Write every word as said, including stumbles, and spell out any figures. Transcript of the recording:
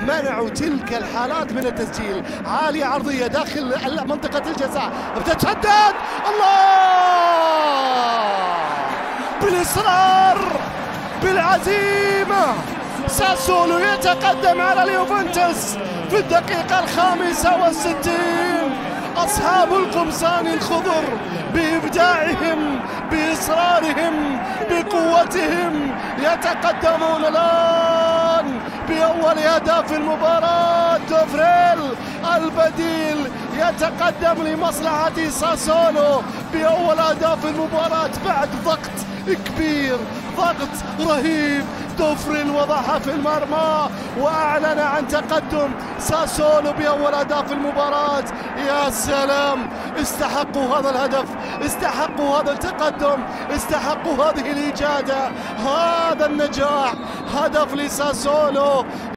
منعوا تلك الحالات من التسجيل. عالية عرضية داخل منطقة الجزاء، بتتسدد، الله، بالإصرار بالعزيمة ساسولو يتقدم على اليوفنتوس في الدقيقة الخامسة والستين. أصحاب القمصان الخضر بإبداعهم بإصرارهم بقوتهم يتقدمون الآن بأول أهداف المباراة. دوفريل البديل يتقدم لمصلحة ساسولو بأول أهداف المباراة بعد ضغط كبير، ضغط رهيب. دوفريل وضعها في المرمى واعلن عن تقدم ساسولو باول اهداف المباراه. يا سلام، استحقوا هذا الهدف، استحقوا هذا التقدم، استحقوا هذه الاجاده، هذا النجاح. هدف لساسولو.